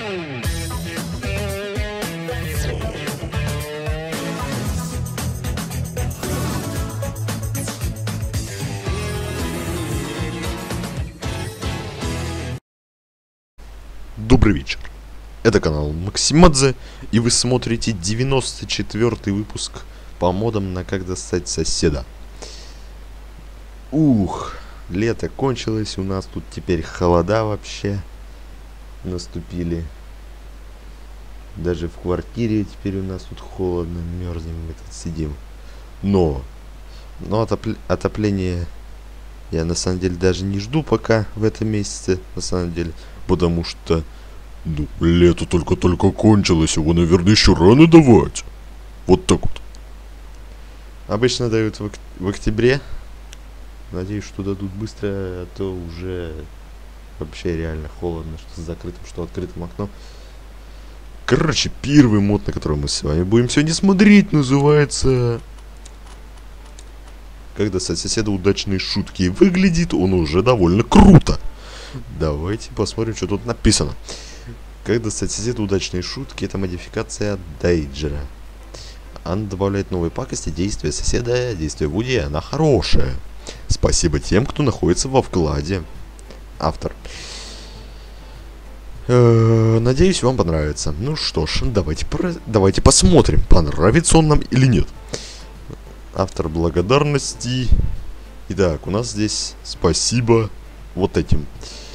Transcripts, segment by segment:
Добрый вечер. Это канал Максимадзе, и вы смотрите 94-й выпуск по модам на как достать соседа. Ух, лето кончилось, у нас тут теперь холода вообще наступили. Даже в квартире теперь у нас тут холодно, мерзнем, мы тут сидим. Но отопление я на самом деле даже не жду пока в этом месяце, на самом деле, потому что ну, лето только-только кончилось, его, наверное, еще рано давать. Вот так вот. Обычно дают в октябре. Надеюсь, что дадут быстро, а то уже вообще реально холодно, что с закрытым, что открытым окном. Короче, первый мод, на который мы с вами будем сегодня смотреть, называется «Как достать соседа удачные шутки». Выглядит он уже довольно круто. Давайте посмотрим, что тут написано. Как достать соседа удачные шутки. Это модификация Дейджера. Она добавляет новые пакости. Действие соседа, действие Вуди, она хорошая. Спасибо тем, кто находится во вкладе. Автор. Надеюсь, вам понравится. Ну что ж, давайте посмотрим, понравится он нам или нет. Автор благодарности. Итак, у нас здесь спасибо вот этим.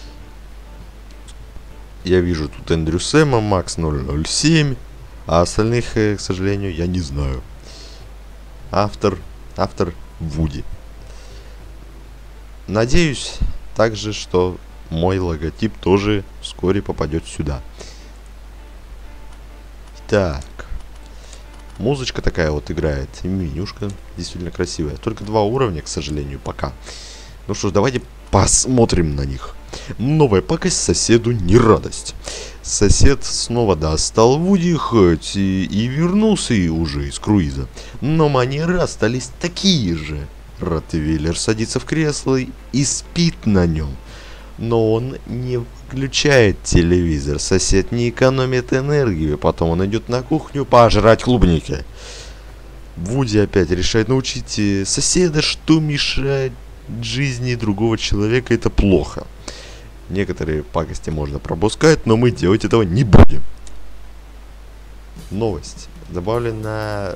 Я вижу тут Эндрю Сэма, Макс 007, а остальных, к сожалению, я не знаю. Автор Вуди. Надеюсь также, что мой логотип тоже вскоре попадет сюда. Так. Музычка такая вот играет. И менюшка действительно красивая. Только 2 уровня, к сожалению, пока. Ну что ж, давайте посмотрим на них. Новая пакость соседу не радость. Сосед снова достал Вуди, хоть и вернулся и уже из круиза. Но манеры остались такие же. Ротвейлер садится в кресло и спит на нем. Но он не выключает телевизор. Сосед не экономит энергию. Потом он идет на кухню пожрать клубники. Вуди опять решает научить соседа, что мешает жизни другого человека, это плохо. Некоторые пакости можно пропускать, но мы делать этого не будем. Новость. Добавлена...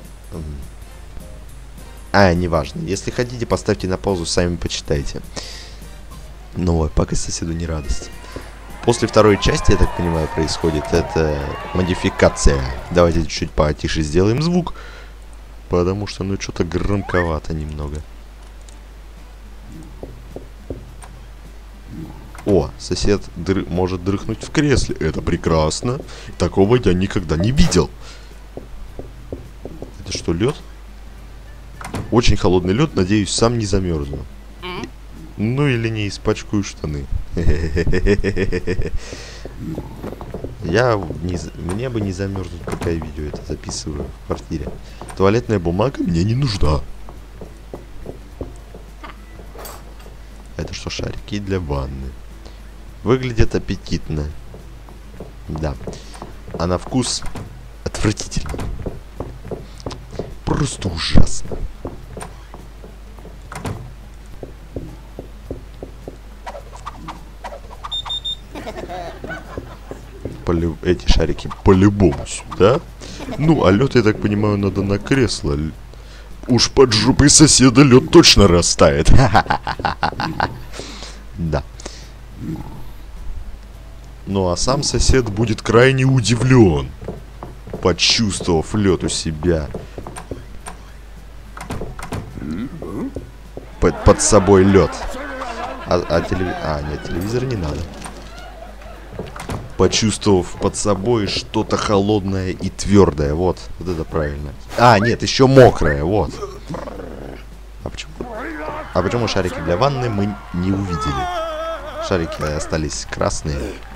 неважно. Если хотите, поставьте на паузу, сами почитайте. Новая пакость соседу не радость. После второй части, я так понимаю, происходит это модификация. Давайте чуть потише сделаем звук. Потому что, ну, что-то громковато немного. О, сосед может дрыхнуть в кресле. Это прекрасно. Такого я никогда не видел. Это что, лед? Очень холодный лед. Надеюсь, сам не замерзну. Ну или не испачкаю штаны. Мне бы не замерзнуть, пока я видео это записываю в квартире. Туалетная бумага мне не нужна. Это что, шарики для ванны? Выглядит аппетитно. Да. А на вкус отвратительно. Просто ужасно. Эти шарики по-любому сюда. Ну, а лед, я так понимаю, надо на кресло. Уж под жопой соседа лед точно растает. Да. Ну а сам сосед будет крайне удивлен, почувствовав лед у себя. Под собой лед. Нет, телевизор не надо. Почувствовав под собой что-то холодное и твердое. Вот это правильно. Нет, еще мокрое, вот. А почему шарики для ванны мы не увидели? Шарики остались красные.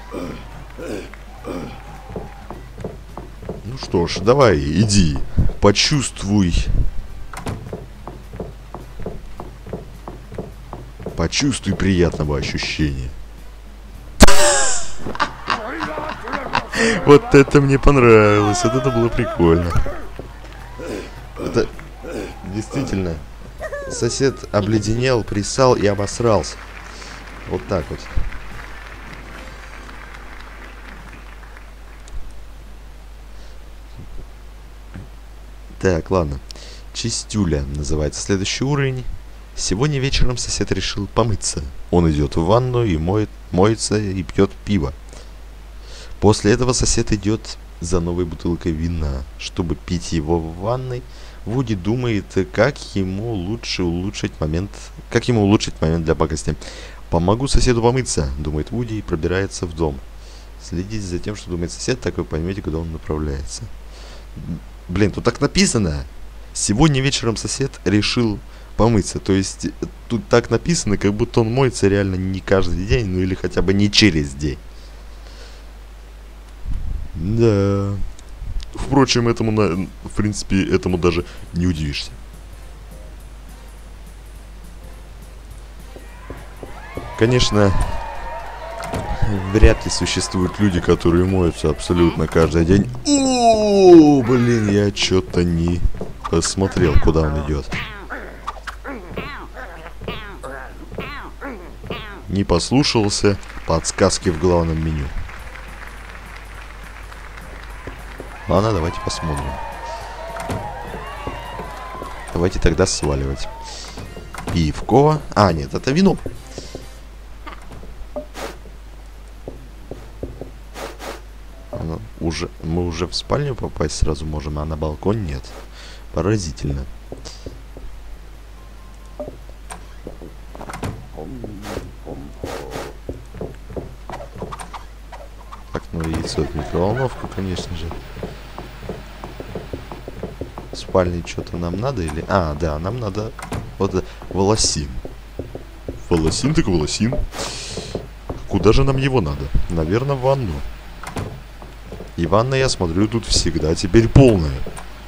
Ну что ж, давай, иди. Почувствуй. Почувствуй приятного ощущения. Вот это мне понравилось. Вот это было прикольно. Это действительно. Сосед обледенел, присал и обосрался. Вот так вот. Так, ладно. Чистюля называется следующий уровень. Сегодня вечером сосед решил помыться. Он идет в ванну и моется и пьет пиво. После этого сосед идет за новой бутылкой вина, чтобы пить его в ванной. Вуди думает, как ему улучшить момент для пакости. «Помогу соседу помыться», — думает Вуди и пробирается в дом. Следите за тем, что думает сосед, так вы поймете, куда он направляется. Блин, тут так написано. Сегодня вечером сосед решил помыться. То есть тут так написано, как будто он моется реально не каждый день, ну или хотя бы не через день. Да. Впрочем, в принципе, этому даже не удивишься. Конечно, вряд ли существуют люди, которые моются абсолютно каждый день. О, блин, я что-то не посмотрел, куда он идет. Не послушался подсказки в главном меню. Ладно, давайте посмотрим. Давайте тогда сваливать. Пивко. А, нет, это вино. Мы уже в спальню попасть сразу можем, а на балкон нет. Поразительно. Так, ну яйцо в микроволновку, конечно же. В спальне что-то нам надо или... А, да, нам надо вот волосин. Волосин так волосин. Куда же нам его надо? Наверное, в ванну. И ванна, я смотрю, тут всегда теперь полная.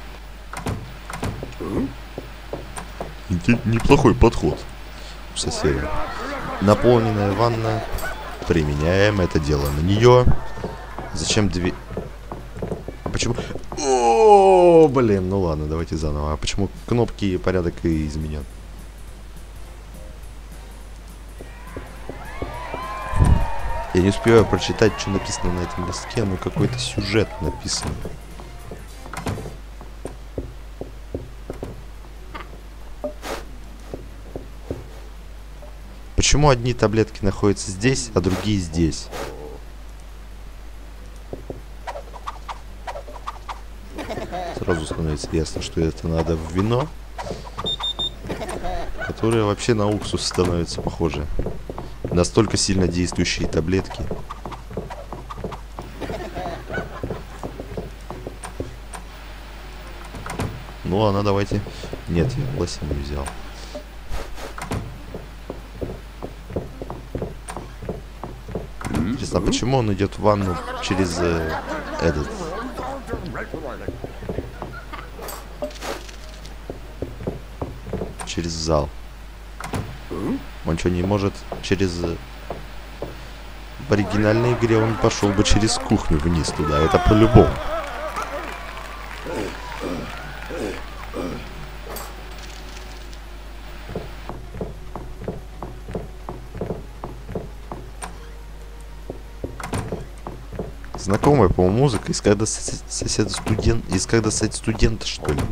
Неплохой подход у соседа. Наполненная ванна. Применяем это дело на нее. Зачем две... А почему... О, блин, ну ладно, давайте заново. А почему кнопки и порядок и изменен? Я не успеваю прочитать, что написано на этом листке, но какой-то сюжет написан. Почему одни таблетки находятся здесь, а другие здесь? Сразу становится ясно, что это надо в вино, которое вообще на уксус становится похоже. Настолько сильно действующие таблетки. Ну ладно, давайте. Нет, я волосин не взял. Интересно, а почему он идет в ванну через этот? Через зал. Он что, не может через... В оригинальной игре он пошел бы через кухню вниз туда. Это по-любому. Знакомая, по-моему, музыка. Из когда сосед студент... Из когда сосед студента, что ли?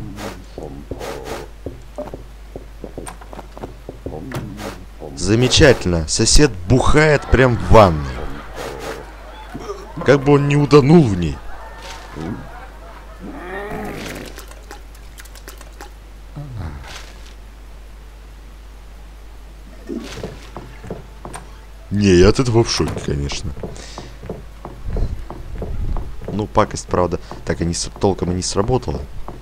Замечательно. Сосед бухает прям в ванной. Как бы он не утонул в ней. Не, я от этого в шоке, конечно. Ну, пакость, правда, так и толком и не сработала.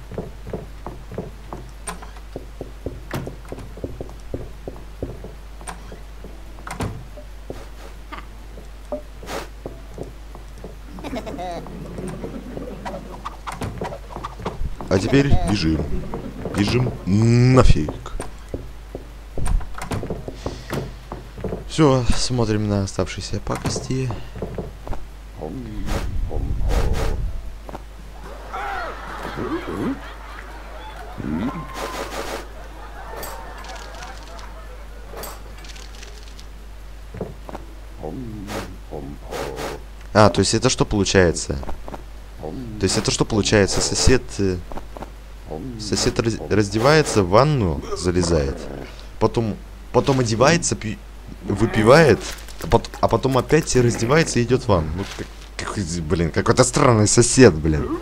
А теперь бежим. Бежим нафиг. Все, смотрим на оставшиеся пакости. А, то есть это что получается? То есть это что получается? Сосед раздевается, в ванну залезает, потом одевается, выпивает, а потом опять раздевается и идет в ванну. Ну, блин, какой-то странный сосед, блин.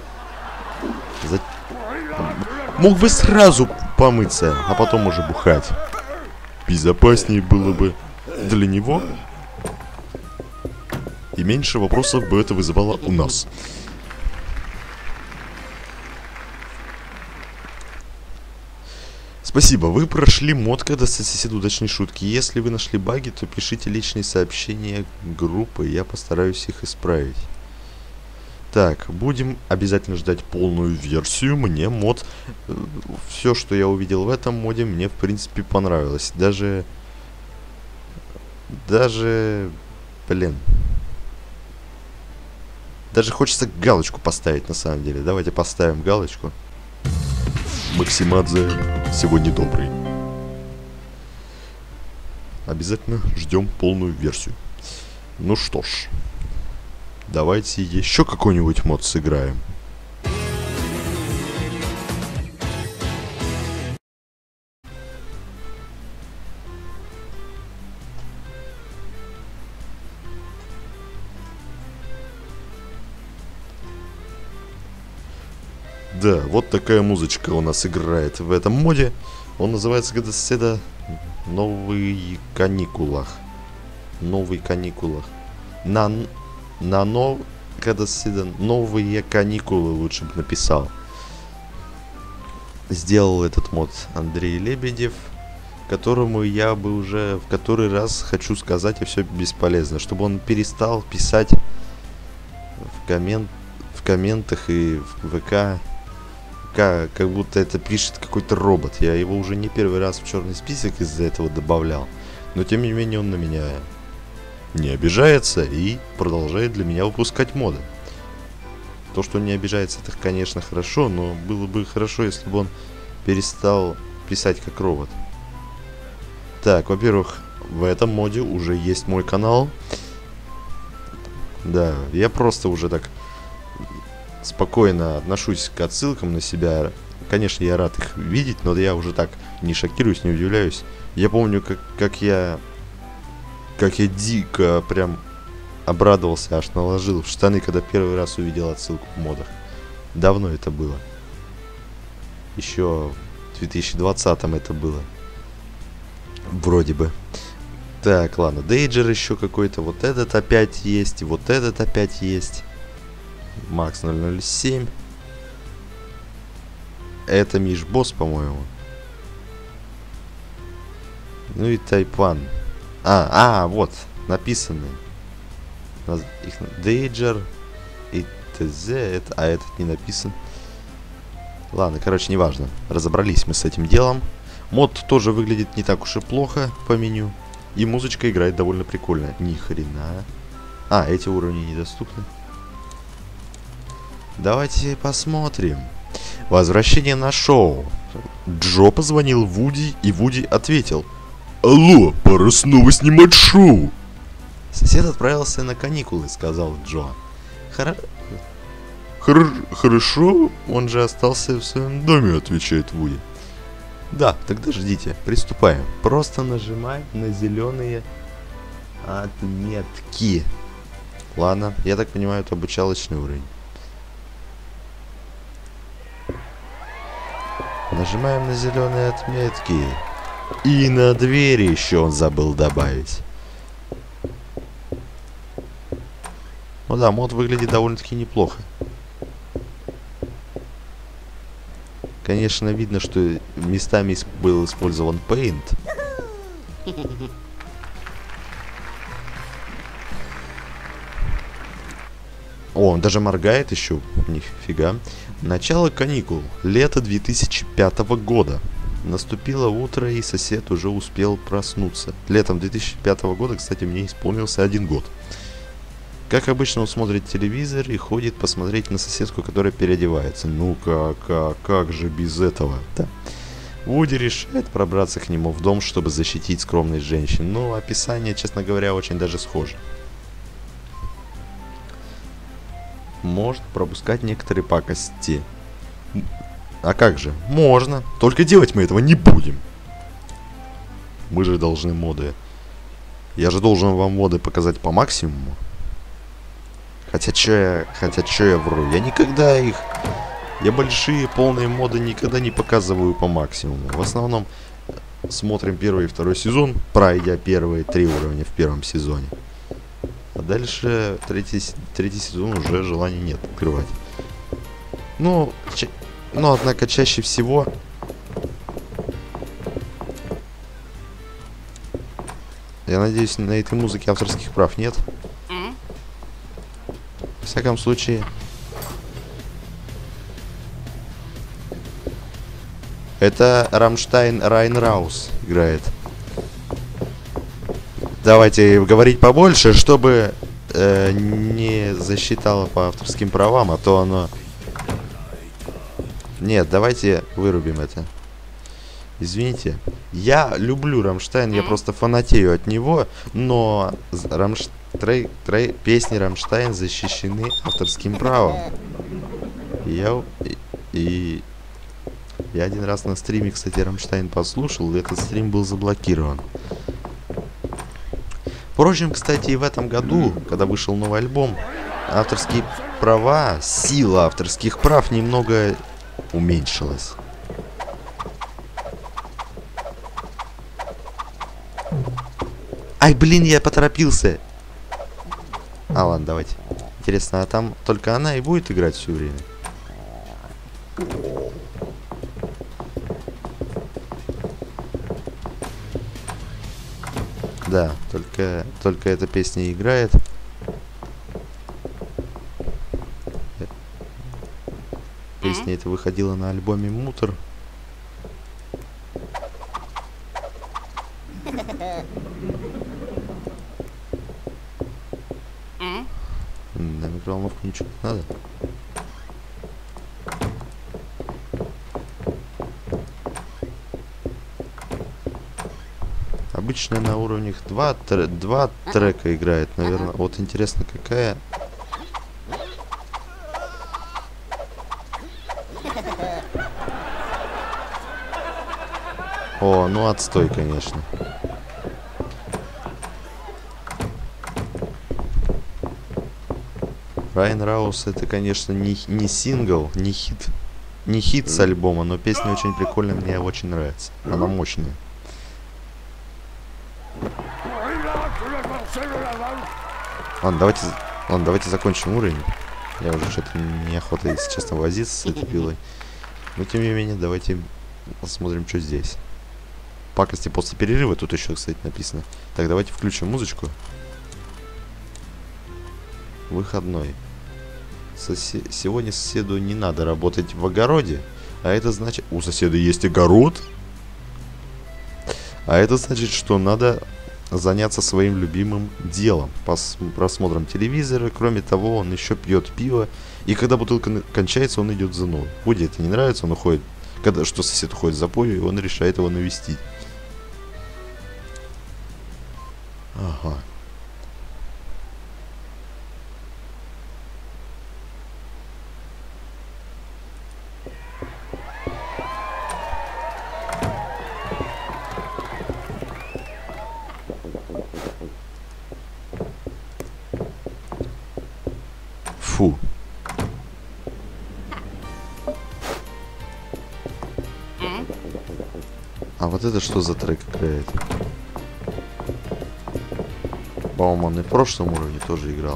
Мог бы сразу помыться, а потом уже бухать. Безопаснее было бы для него. И меньше вопросов бы это вызывало у нас. Спасибо, вы прошли мод, когда сосед удачной шутки. Если вы нашли баги, то пишите личные сообщения группы, я постараюсь их исправить. Так, будем обязательно ждать полную версию. Мне мод, все, что я увидел в этом моде, мне в принципе понравилось. Даже, блин. Даже хочется галочку поставить на самом деле. Давайте поставим галочку. Максимадзе сегодня добрый. Обязательно ждем полную версию. Ну что ж. Давайте еще какой-нибудь мод сыграем. Да, вот такая музычка у нас играет в этом моде. Он называется «Когда соседа новые каникулах». Новые каникулах. Когда соседа новые каникулы лучше бы написал. Сделал этот мод Андрей Лебедев, которому я бы уже в который раз хочу сказать, и все бесполезно. Чтобы он перестал писать в комментах и в ВК. Как будто это пишет какой-то робот. Я его уже не первый раз в черный список из-за этого добавлял. Но тем не менее он на меня не обижается и продолжает для меня выпускать моды. То, что он не обижается, это, конечно, хорошо, но было бы хорошо, если бы он перестал писать как робот. Так, во-первых, в этом моде уже есть мой канал. Да, я просто уже так спокойно отношусь к отсылкам на себя. Конечно, я рад их видеть, но я уже так не шокируюсь, не удивляюсь. Я помню, как я дико прям обрадовался, аж наложил в штаны, когда первый раз увидел отсылку в модах. Давно это было. Еще в 2020-м это было. Вроде бы. Так, ладно, Дейджер еще какой-то. Вот этот опять есть, вот этот опять есть. Макс 007. Это Миш Босс, по-моему. Ну и Тайпан. Вот, написаны. Дейджер и ТЗ. А этот не написан. Ладно, короче, неважно. Разобрались мы с этим делом. Мод тоже выглядит не так уж и плохо по меню. И музычка играет довольно прикольно. Ни хрена. Эти уровни недоступны. Давайте посмотрим. Возвращение на шоу. Джо позвонил Вуди, и Вуди ответил: «Алло, пора снова снимать шоу». «Сосед отправился на каникулы», — сказал Джо. «Хорошо, он же остался в своем доме», — отвечает Вуди. «Да, тогда ждите, приступаем. Просто нажимаем на зеленые отметки». Ладно, я так понимаю, это обучалочный уровень. Нажимаем на зеленые отметки. И на двери еще он забыл добавить. Ну да, мод выглядит довольно-таки неплохо. Конечно, видно, что местами был использован Paint. О, он даже моргает еще. Нифига. Начало каникул. Лето 2005 года. Наступило утро, и сосед уже успел проснуться. Летом 2005 года, кстати, мне исполнился 1 год. Как обычно, он смотрит телевизор и ходит посмотреть на соседку, которая переодевается. Ну как же без этого? Да. Вуди решает пробраться к нему в дом, чтобы защитить скромность женщин. Но описание, честно говоря, очень даже схоже. Может пропускать некоторые пакости. А как же? Можно. Только делать мы этого не будем. Мы же должны моды. Я же должен вам моды показать по максимуму. Хотя чё я вру? Я никогда их... Я большие полные моды никогда не показываю по максимуму. В основном смотрим первый и второй сезон, пройдя первые 3 уровня в первом сезоне. А дальше третий сезон уже желания нет открывать. Но однако чаще всего... Я надеюсь, на этой музыке авторских прав нет. В всяком случае... Это Рамштайн Райнраус играет. Давайте говорить побольше, чтобы не засчитало по авторским правам, а то оно... Нет, давайте вырубим это. Извините. Я люблю Рамштайн, я просто фанатею от него, но песни Рамштайн защищены авторским правом. Я один раз на стриме, кстати, Рамштайн послушал, и этот стрим был заблокирован. Впрочем, кстати, и в этом году, когда вышел новый альбом, авторские права, сила авторских прав немного уменьшилась. Ай, блин, я поторопился. А, ладно, давайте. Интересно, а там только она и будет играть все время? Да, только эта песня играет. Песня эта выходила на альбоме Мутор. На микроволновку ничего не надо. Обычно на уровнях 2 трека играет, наверное. Вот интересно, какая... О, ну отстой, конечно. Райнраус это, конечно, не сингл, не хит с альбома, но песня очень прикольная, мне очень нравится. Она мощная. Ладно, давайте закончим уровень. Я уже что-то неохота, если честно, возиться с этой пилой. Но тем не менее, давайте посмотрим, что здесь. Пакости после перерыва тут еще, кстати, написано. Так, давайте включим музычку. Выходной. Сегодня соседу не надо работать в огороде. А это значит... У соседа есть огород? А это значит, что надо заняться своим любимым делом. Просмотром телевизора. Кроме того, он еще пьет пиво. И когда бутылка кончается, он идет за новой. Вуди это не нравится, он уходит. Что сосед уходит за пою, и он решает его навестить. Ага. Фу. А вот это что за трек играет? По-моему, он и в прошлом уровне тоже играл.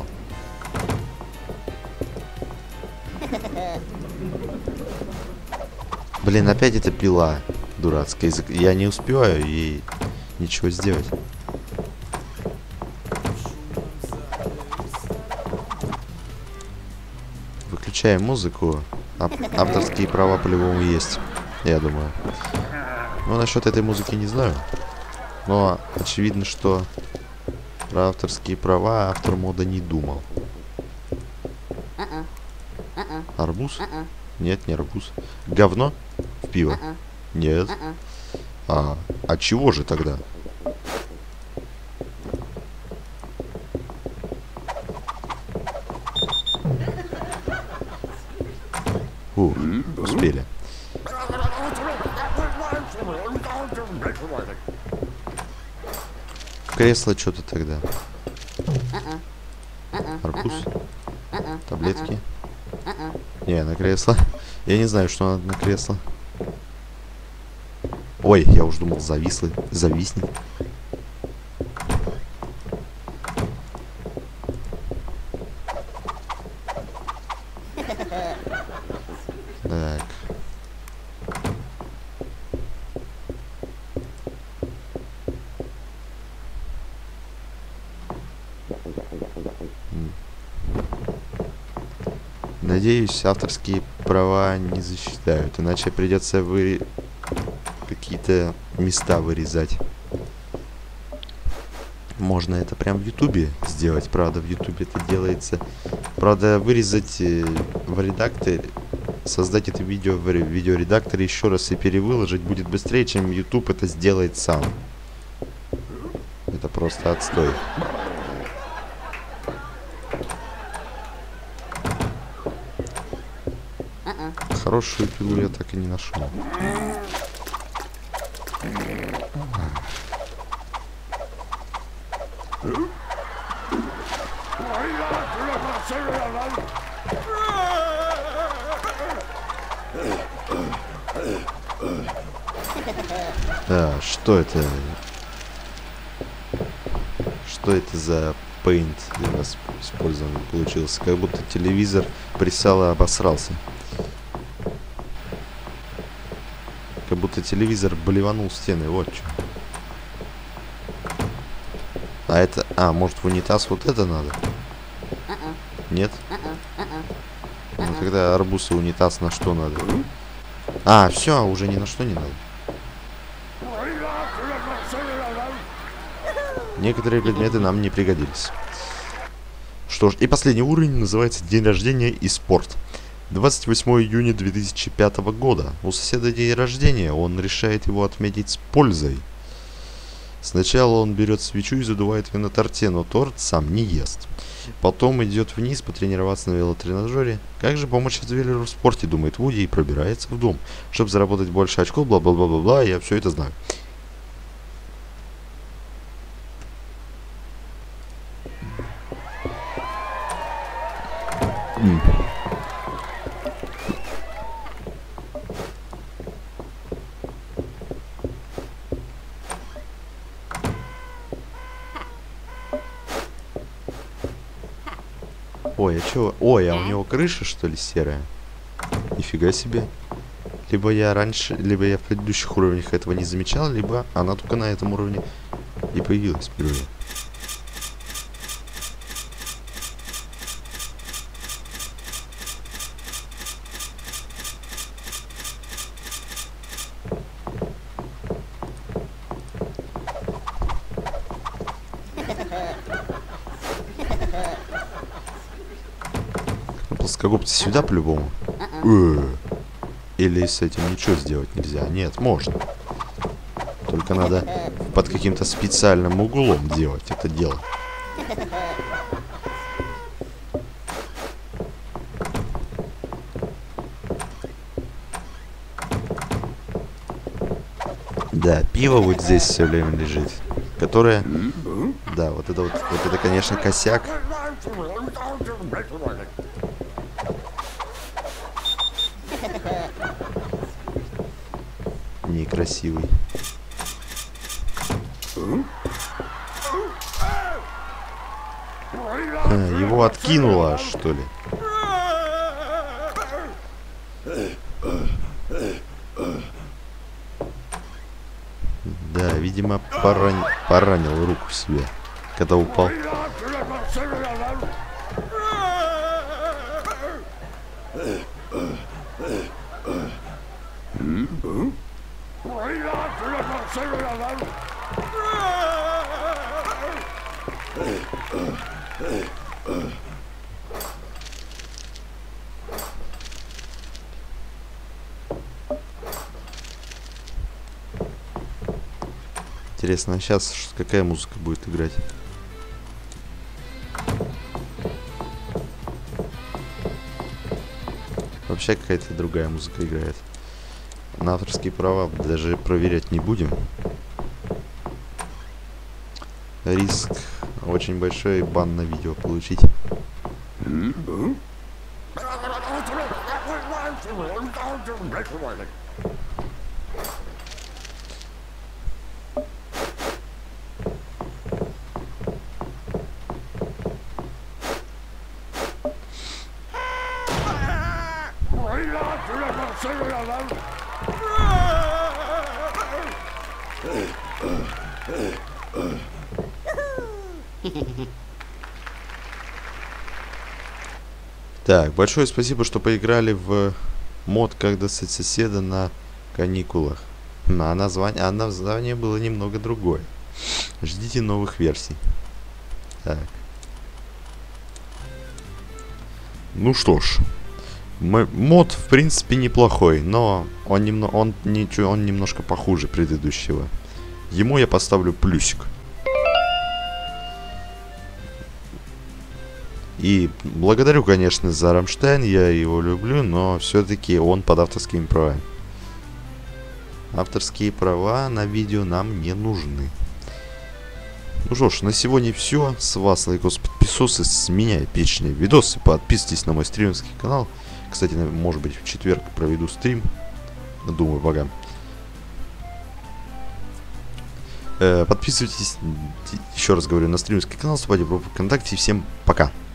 Блин, опять эта пила дурацкая. Я не успеваю ей ничего сделать. Выключаем музыку. Авторские права по-любому есть, я думаю. Но насчет этой музыки не знаю. Но очевидно, что про авторские права автор мода не думал. Арбуз? Нет, не арбуз. Говно? В пиво? Нет. А чего же тогда? Успели. Кресло что-то тогда. Арбуз. Таблетки. Не, на кресло. Я не знаю, что надо на кресло. Ой, я уж думал, зависнет. Так. Надеюсь, авторские права не засчитают, иначе придется какие-то места вырезать. Можно это прям в Ютубе сделать, правда, в Ютубе это делается. Правда, вырезать в редакторе, создать это видео в видеоредакторе еще раз и перевыложить будет быстрее, чем YouTube это сделает сам. Это просто отстой. Хорошую пилу я так и не нашел. Что это? Что это за Paint использован получился? Как будто телевизор присал и обосрался. Как будто телевизор блеванул стены, вот что. А это... может в унитаз вот это надо? Нет? Ну тогда арбуз и унитаз на что надо? Все, уже ни на что не надо. Некоторые предметы нам не пригодились. Что ж, и последний уровень называется «День рождения и спорт». 28 июня 2005 года. У соседа день рождения, он решает его отметить с пользой. Сначала он берет свечу и задувает ее на торте, но торт сам не ест. Потом идет вниз потренироваться на велотренажере. Как же помочь ювелиру в спорте, думает Вуди, и пробирается в дом, чтобы заработать больше очков, бла-бла-бла-бла-бла, я все это знаю. Ой, а чё? Ой, а у него крыша, что ли, серая? Нифига себе. Либо я в предыдущих уровнях этого не замечал, либо она только на этом уровне и появилась впервые. Плоскогубцы сюда по-любому. Или с этим ничего сделать нельзя? Нет, можно. Только надо под каким-то специальным углом делать это дело. Да, пиво вот здесь все время лежит. Которое... Да, вот это, конечно, косяк. Некрасивый. Его откинуло, что ли? Да, видимо, поранил руку себе, когда упал. Интересно, а сейчас какая музыка будет играть? Вообще какая-то другая музыка играет. На авторские права даже проверять не будем. Риск очень большой, бан на видео получить. Так, большое спасибо, что поиграли в мод «Как достать соседа» на каникулах. А название было немного другое. Ждите новых версий. Так. Ну что ж. Мод, в принципе, неплохой, но он немножко похуже предыдущего. Ему я поставлю плюсик. И благодарю, конечно, за Рамштайн, я его люблю, но все-таки он под авторскими правами. Авторские права на видео нам не нужны. Ну что ж, на сегодня все. С вас лайкос, подписосы, с меня эпичные видосы. Подписывайтесь на мой стримерский канал. Кстати, может быть, в четверг проведу стрим. Думаю, богам. Подписывайтесь, еще раз говорю, на стримерский канал, вступайте в группу ВКонтакте. Всем пока.